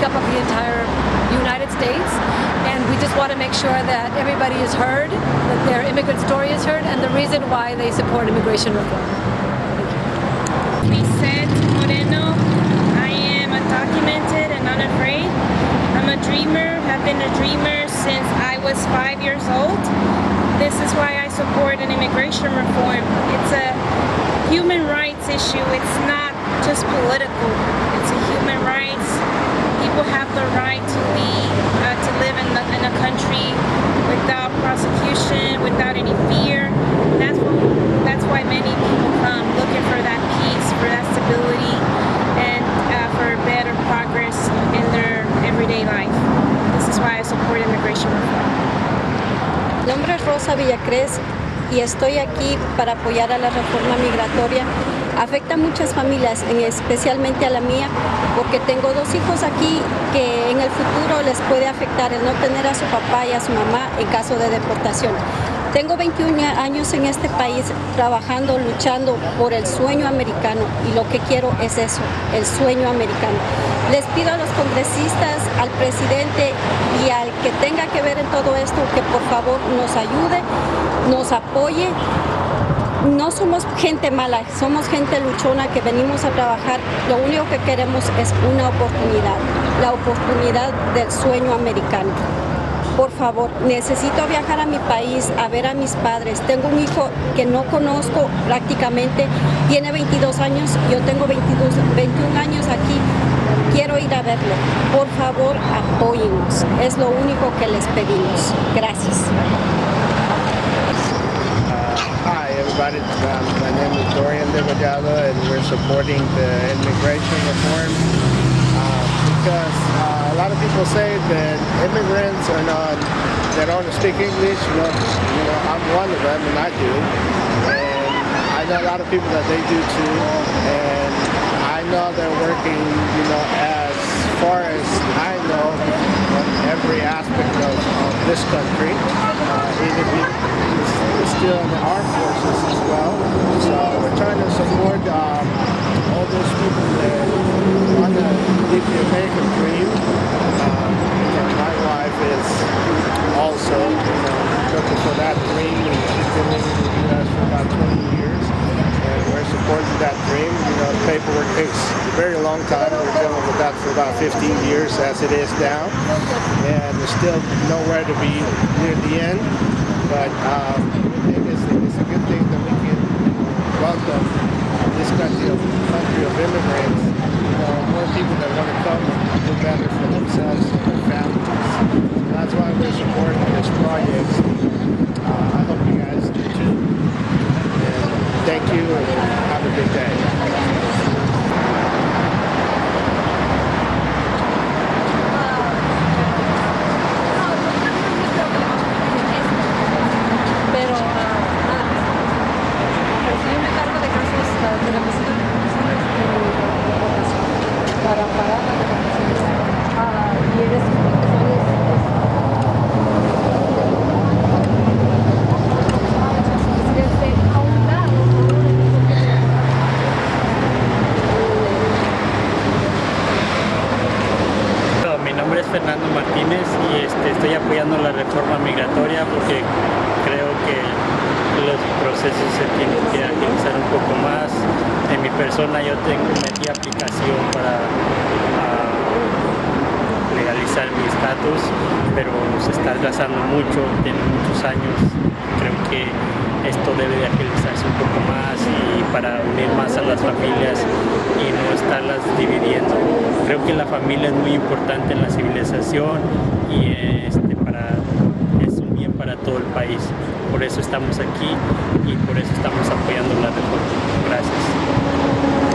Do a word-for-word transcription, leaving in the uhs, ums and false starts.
up of the entire United States, and we just want to make sure that everybody is heard, that their immigrant story is heard, and the reason why they support immigration reform. Lisette Moreno. I am undocumented and unafraid. I'm a dreamer, have been a dreamer since I was five years old. This is why I support an immigration reform. It's a human rights issue. It's not just political. It's a human rights. People have the right to be, uh, to live in, the, in a country without prosecution, without any fear. That's what, that's why many people come looking for that peace, for that stability, and uh, for better progress in their everyday life. This is why I support immigration reform. Mi nombre es Rosa Villacrés y estoy aquí para apoyar a la reforma migratoria. Afecta a muchas familias, especialmente a la mía, porque tengo dos hijos aquí que en el futuro les puede afectar el no tener a su papá y a su mamá en caso de deportación. Tengo veintiún años en este país trabajando, luchando por el sueño americano, y lo que quiero es eso, el sueño americano. Les pido a los congresistas, al presidente y al que tenga que ver en todo esto que por favor nos ayude, nos apoye. No somos gente mala, somos gente luchona que venimos a trabajar. Lo único que queremos es una oportunidad, la oportunidad del sueño americano. Por favor, necesito viajar a mi país, a ver a mis padres. Tengo un hijo que no conozco prácticamente, tiene veintidós años, yo tengo veintidós, veintiún años aquí. Quiero ir a verlo. Por favor, apóyennos. Es lo único que les pedimos. Gracias. Hi everybody, um, my name is Dorian Degollado, and we're supporting the immigration reform uh, because uh, a lot of people say that immigrants are not, they don't speak English. You know, you know, I'm one of them, and I do, and I know a lot of people that they do too, and I know they're working, you know, as far as I know, on every aspect of, of this country, uh, even if still in the armed forces as well. So we're trying to support um, all those people that want to live the American dream. Um, and my wife is also, you know, looking for that dream, and she's been living in the U S for about twenty years. And we're supporting that dream. You know, the paperwork takes a very long time. We're dealing with that for about fifteen years as it is now. And we're still nowhere to be near the end. But um, I think it's, it's a good thing that we can welcome this country of, country of immigrants, you know, more people that want to come and do better for themselves and their families. So that's why we're supporting this project. Uh, I hope you guys do too. And thank you, and have a good day. Fernando Martínez y este, estoy apoyando la reforma migratoria porque creo que los procesos se tienen que agilizar un poco más. En mi persona yo tengo metí aplicación para uh, legalizar mi estatus, pero se está atrasando mucho, tiene muchos años. Creo que esto debe de agilizarse un poco más y para unir más a las familias y no estarlas dividiendo. Creo que la familia es muy importante en la civilización y este, para, es un bien para todo el país. Por eso estamos aquí y por eso estamos apoyando la reforma. Gracias.